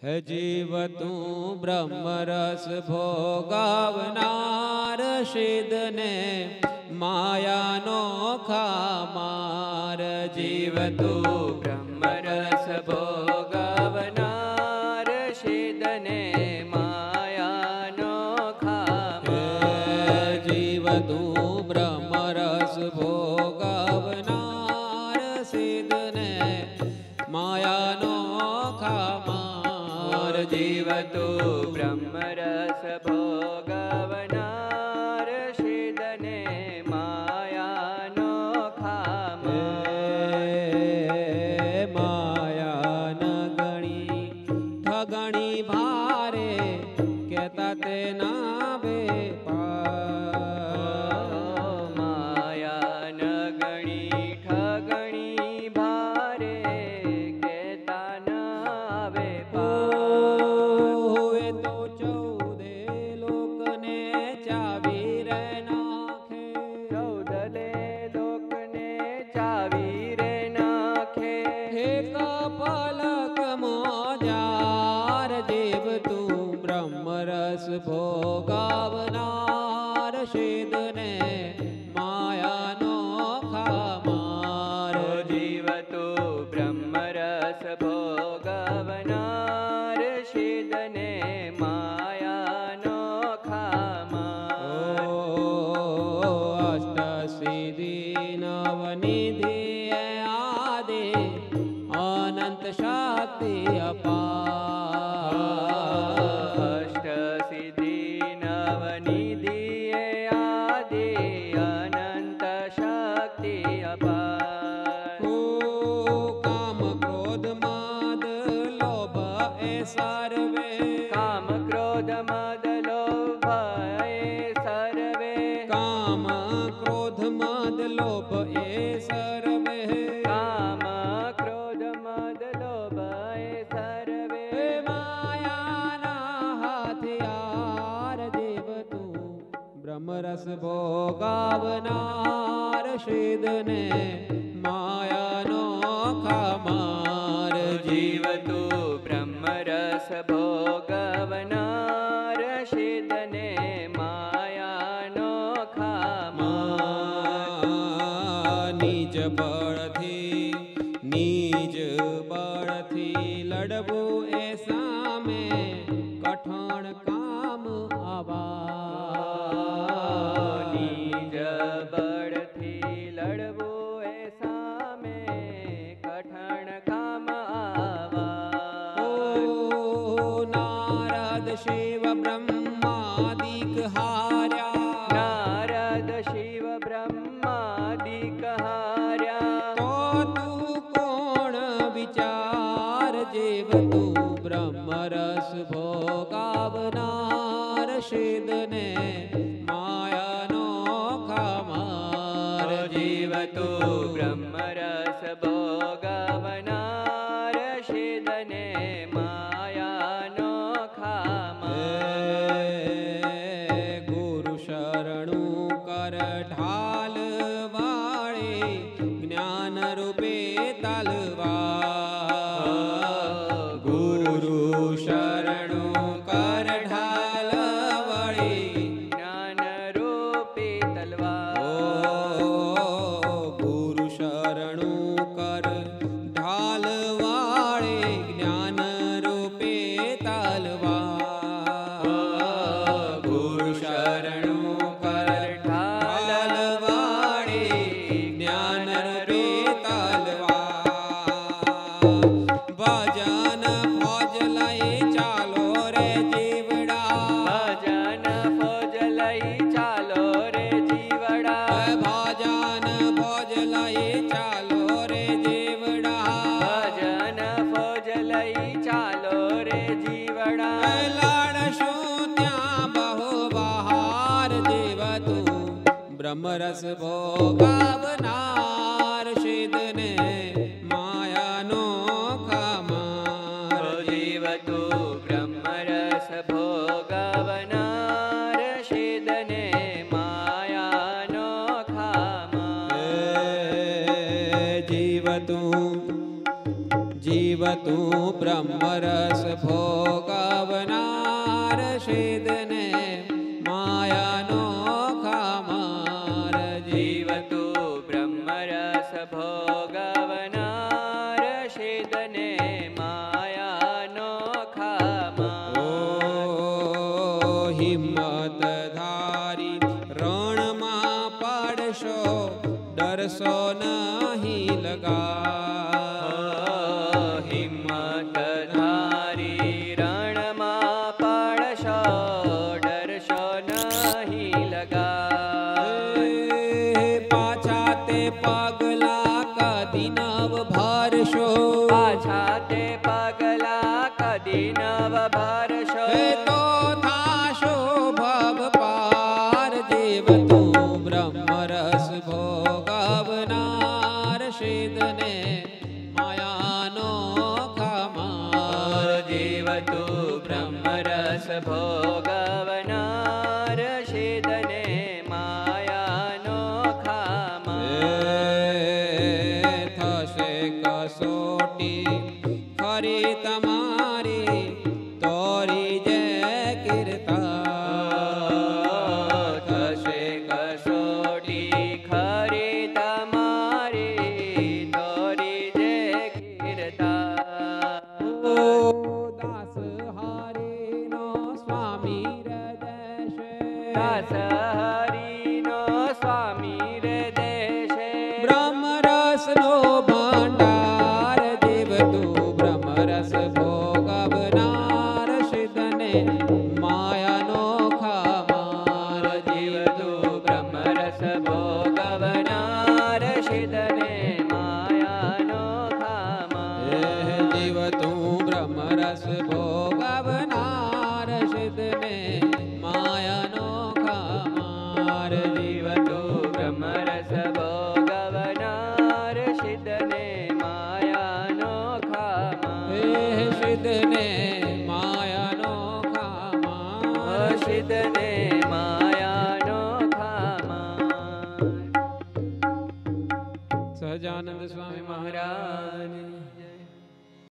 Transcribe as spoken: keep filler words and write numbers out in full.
હે જીવ તું બ્રહ્મરસ ભોગાવનાર સિદ્ધને માયાનો ખામાર જીવ તું બ્રહ્મરસ ભોગાવનાર સિદ્ધને માયાનો ખામાર જીવ તું બ્રહ્મરસ ભોગાવનાર સિદ્ધને માયાનો ખામાર જીવ તું બ્રહ્મરસ ભોગાવનાર સિદ્ધને માયાનો ખામાર માયા ન ગણી ઠગણી ભારે કેતા તે ના બે માયા ન ગણી ઠગણી ભારે કેતા ન આવે હોવે તો ચૌદે લોકને ચાવી રે નાખે ચૌદલે લોકને ચાવી રે નાખે હે કપલક મોજાર જીવ તું બ્રહ્મરસ ભોગાવનાર સિદ્ધને માયાનો ખામાર જીવ તું બ્રહ્મરસ ભોગાવનાર સિદ્ધને માયાનો ખામાર અષ્ટ સિદ્ધિ નવનિધિ આદિ અનંત શક્તિ અપાર અષ્ટ સિદ્ધિ નવનિધિ આદિ અનંત શક્તિ અપાર ઓ કામ ક્રોધ મદ લોભ એ સર્વે કામ ક્રોધ મદ લોભ એ સર્વે કામ ક્રોધ મદ લોભ એ સર્વે કામ ક્રોધ મદ લોભ એ સર્વે હે માયાના હથિયાર દેવ તું બ્રહ્મરસ ભોગાવનાર સિદ્ધને માયાનો ખામાર જીવ તું બ્રહ્મરસ ભોગવનાર સિદ્ધને માયાનો ખામાર નિજ બળથી નિજ બળથી લડવું એ સામે કઠણ કામ આવા નિજ બળથી લડવું એ સામે કઠણ કામ આવા ઓ નારદ શિવ બ્રહ્માદિક હાર્યા નારદ શિવ બ્રહ્માદિક હાર્યા તો તું કોણ વિચાર જીવ તું બ્રહ્મરસ ભોગાવનાર સિદ્ધને માયાનો ખામાર જીવ તું બ્રહ્મરસ ભોગવનાર સિદ્ધને માયાનો ખામાર ગુરુ શરણું કર ઢાલ વાળે જ્ઞાન રૂપે તલવાર ગુરુ શરણું કર ઢાલ વળી જ્ઞાન રૂપી તલવાર ઓ ગુરુ શરણું કર ઢાલ વાળે જ્ઞાન રૂપે તલવાર ગુરુ શરણું કર ઢાલ વાળે જ્ઞાન રૂપે તલવાર ભજન ફોજ લઈ ચાલો રે જીવડા ભજન ફોજ લઈ ચાલો રે જીવડા ભજન ફોજ લઈ ચાલો રે જીવડા ભજન ફોજ લઈ ચાલો રે જીવડા લડશું ત્યાં બહુ બહાર જીવ તું બ્રહ્મરસ ભોગાવનાર સિદ્ધને માયાનો ખામાર જીવ તું બ્રહ્મરસ ભોગવનાર સિદ્ધને માયાનો ખામાર જીવ તું જીવ તું તું બ્રહ્મરસ ભોગવનાર સિદ્ધને માયાનો ખામાર જીવ તું બ્રહ્મરસ ભોગવનાર સિદ્ધને માયાનો ખામાર. હિંમત ધારી રણમાં પાડશો ડરશો નહીં લગા. હિંમત ધારી રણમાં પડશો ડરશો નહીં લગા. પાછા તે પગલા કદી નવ ભરશો. પાછા તે પગલા કદી નવ ભરશો. એ તો થાશો ભવ પાર જીવ તું બ્રહ્મરસ ભોગવનાર સિદ્ધને માયાનો ખામાર. જીવ તું બ્રહ્મરસ ભોગવનાર સિદ્ધને માયાનો ખામાર. થશે કસોટી ખરી તમારી તોરી જે કીર્તા. થશે કસોટી ખરી તમારી તોરી જે કીર્તા. ઓ દાસ હરિનો સ્વામી હૃદય દાસ હરિનો સ્વામી હૃદય બ્રહ્મરસનો ભંડાર જીવ તું બ્રહ્મરસ ભોગવનાર સિદ્ધને માયાનો ખામાર. જીવ તું બ્રહ્મરસ ભોગવનાર સિદ્ધને માયાનો ખામાર. જીવ તું બ્રહ્મરસ ભોગવનાર સિદ્ધને માયાનો ખામાર. જીવ તું બ્રહ્મરસ ભોગવનાર સિદ્ધને માયાનો ખામાર. હે સિદ્ધને માયાનો ખામાર. સિદ્ધને માયાનો ખામાર. સહજાનંદ સ્વામી મહારાજ મહારાજ